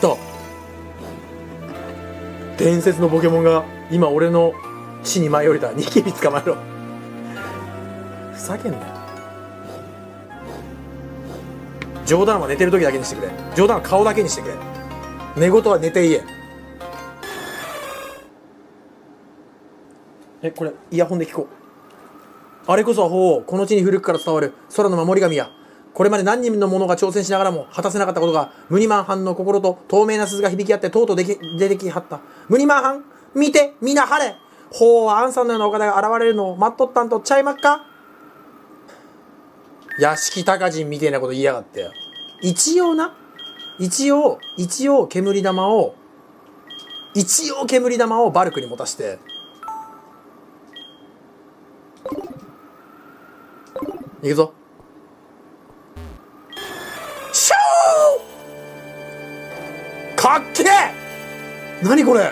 た。伝説のポケモンが今俺の地に舞い降りた。ニキビ捕まえろ。ふざけんなよ。冗談は寝てる時だけにしてくれ。冗談は顔だけにしてくれ。寝言は寝て言え。これイヤホンで聞こう。あれこそは法皇、この地に古くから伝わる空の守り神や。これまで何人の者が挑戦しながらも果たせなかったことが、ムニマン藩の心と透明な鈴が響き合ってとうとう出てきはった。ムニマン藩、見て、みな晴れ。法皇はアンさんのようなお方が現れるのを待っとったんとちゃいまっか。屋敷高人みてえなこと言いやがってよ。一応煙玉をバルクに持たして、いくぞ。シュー！かっけえ！何これ！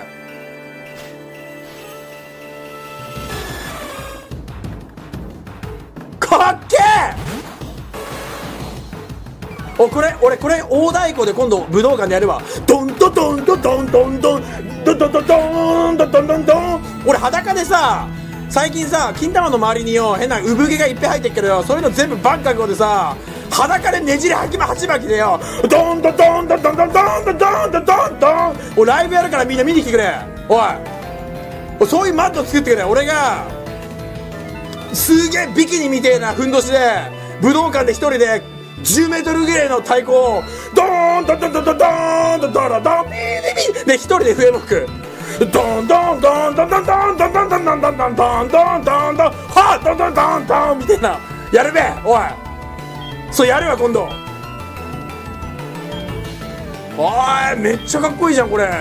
かっけえ！俺これ大太鼓で今度武道館でやるわ。ドンドドンドドンドンドンドドドドンドドンドンドン。俺裸でさ、最近さ、金玉の周りによ変な産毛がいっぱい入ってっけどよ、そういうの全部バンカゴでさ、裸でねじり鉢巻きでよ、ドンドドンドドンドンドンドンドンドンドン。俺ライブやるからみんな見に来てくれ。おい、そういうマット作ってくれ。俺がすげえビキニみてえなふんどしで武道館で一人で10メートルぐらいの太鼓をドーンドドドドドーンドドドドンビービーで一人で笛も吹く。ドンドンドンドンドンドンドンドンドンドンドンドンドンドンドンドンはドンドンドンドンみたいなやるべ。おい、そうやるわ今度。おい、めっちゃかっこいいじゃんこれ。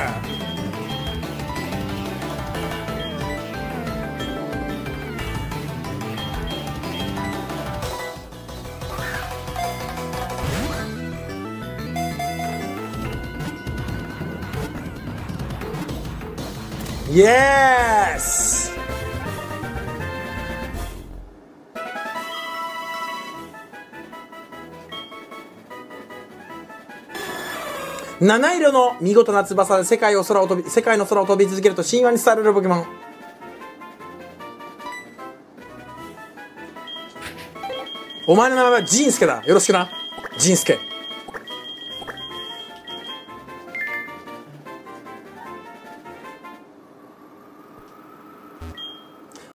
イエス！七色の見事な翼で世界の空を飛び続けると神話に伝えられるポケモン。お前の名前はジンスケだ。よろしくな、ジンスケ。